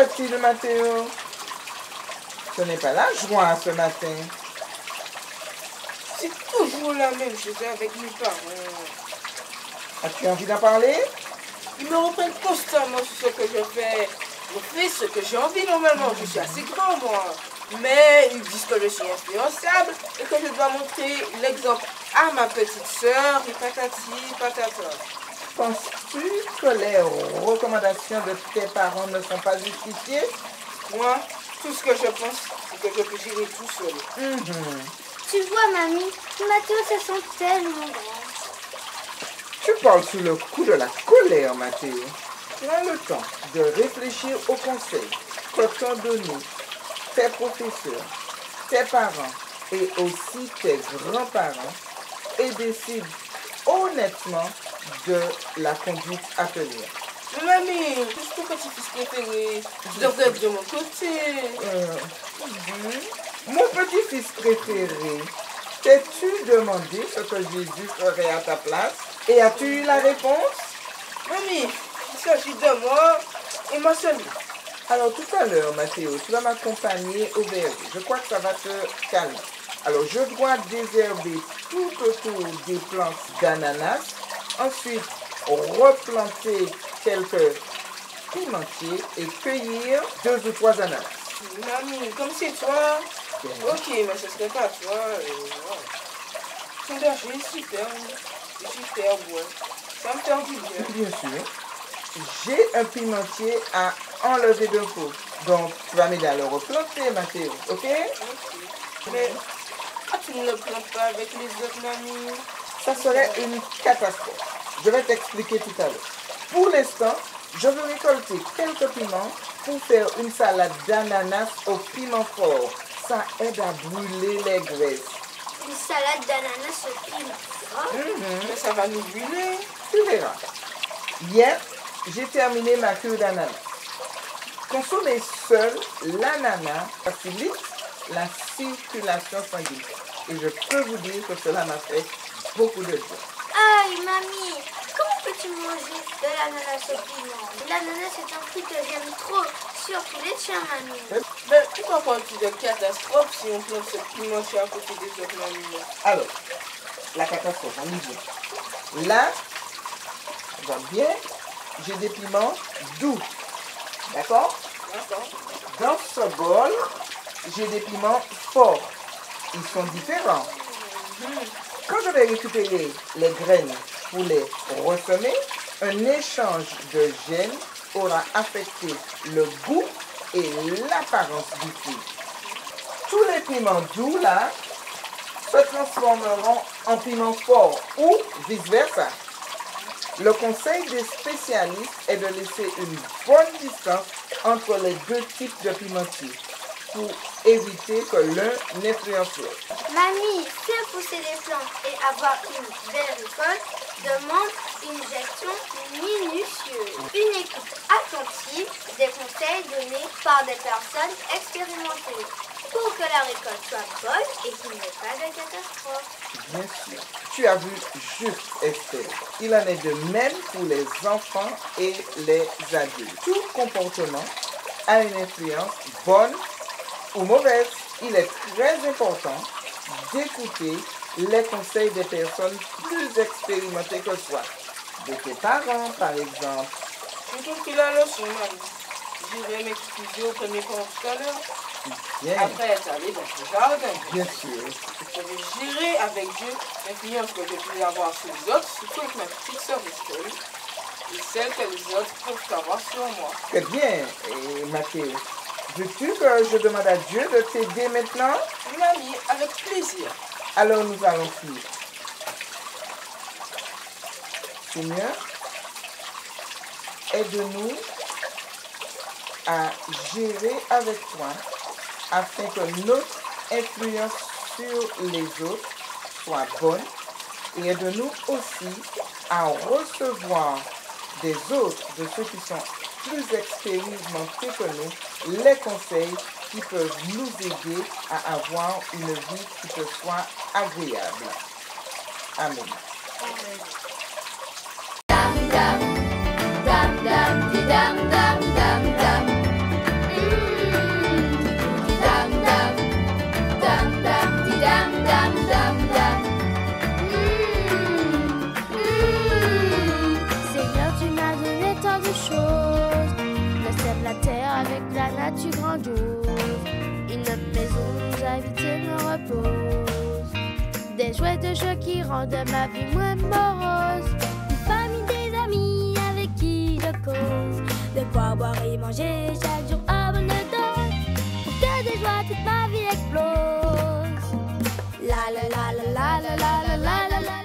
a-t-il, Mathéo? Ce n'est pas la joie ce matin. C'est toujours la même chose avec mes parents. As-tu envie d'en parler? Ils me reprennent constamment sur ce que je fais. Je fais ce que j'ai envie normalement. Je suis assez grand, moi. Mais ils disent que je suis influençable et que je dois montrer l'exemple à ma petite sœur et patati patata. Penses-tu que les recommandations de tes parents ne sont pas justifiées? Moi, tout ce que je pense, c'est que je peux gérer tout seul. Tu vois, mamie, Mathéo se sent tellement grand. Tu parles sous le coup de la colère, Mathéo. Prends le temps de réfléchir aux conseils que t'ont donné tes professeurs, tes parents et aussi tes grands-parents et décide honnêtement de la conduite à tenir. Mais mamie, c'est ton petit-fils préféré. Je devrais être de mon côté. Mon petit-fils préféré, t'es-tu demandé ce que Jésus ferait à ta place? Et as-tu eu la réponse? Mamie, il s'agit de moi et ma famille. Alors tout à l'heure, Mathéo, tu vas m'accompagner au verger. Je crois que ça va te calmer. Alors je dois désherber tout autour des plantes d'ananas. Ensuite, replanter quelques pimentiers et cueillir 2 ou 3 ananas. Mamie, comme c'est toi. Ok, mais ce serait pas toi. Ton berger est super bon. Ça me fait du bien. Bien sûr. J'ai un pimentier à enlever de peau. Donc, tu vas m'aider à le replanter, Mathéo, ok? Mais tu ne le plantes pas avec les autres, mamie? Ça serait une catastrophe. Je vais t'expliquer tout à l'heure. Pour l'instant, je veux récolter quelques piments pour faire une salade d'ananas au piment fort. Ça aide à brûler les graisses. Une salade d'ananas au piment fort? Mais ça va nous brûler. Tu verras. Hier, j'ai terminé ma cure d'ananas. Consommer seul l'ananas facilite la circulation sanguine. Et je peux vous dire que cela m'a fait beaucoup de bien. Aïe, mamie, comment peux-tu manger de l'ananas au piment? L'ananas est un fruit que j'aime trop, surtout les tiens, mamie. Mais pourquoi parles-tu de catastrophe si on plante ce pimentier à côté des autres, mamie? Alors, la catastrophe, on y vient. Là, on va bien, j'ai des piments doux. D'accord? D'accord. Dans ce bol, j'ai des piments forts. Ils sont différents. Quand je vais récupérer les graines pour les ressemer, un échange de gènes aura affecté le goût et l'apparence du fruit. Tous les piments doux là se transformeront en piments forts ou vice-versa. Le conseil des spécialistes est de laisser une bonne distance entre les 2 types de pimentiers pour éviter que l'un n'influence l'autre. Mamie, faire pousser des plantes et avoir une belle récolte demande une gestion minutieuse. Une écoute attentive des conseils donnés par des personnes expérimentées pour que la récolte soit bonne et qu'il n'y ait pas de catastrophe. Bien sûr. Tu as vu juste, Estelle. Il en est de même pour les enfants et les adultes. Tout comportement a une influence bonne ou mauvaise. Il est très important d'écouter les conseils des personnes plus expérimentées que toi. De tes parents, par exemple. J'ai compris la leçon, mamie. Je vais m'excuser au premier cours tout à l'heure. Bien, Après être allé dans ce jardin. bien sûr. Je vais gérer avec Dieu l'influence que je peux avoir sur les autres, surtout avec ma petite sœur Estelle, et celle que les autres peuvent avoir sur moi. Très bien. Et Mathéo, veux-tu que je demande à Dieu de t'aider maintenant? Mamie, avec plaisir. Alors nous allons prier. Seigneur, aide-nous à gérer avec toi afin que notre influence sur les autres soit bonne et aide-nous aussi à recevoir des autres, de ceux qui sont plus expérimentés que nous, les conseils qui peuvent nous aider à avoir une vie qui te soit agréable. Amen. Dam dam dam dam dam dam dam. des chouettes choix qui rendent ma vie moins morose. Une famille, des amis avec qui je cause. De quoi boire et manger chaque jour à bonne dose. Pour que de joie toute ma vie explose. La la la la la la la la la la.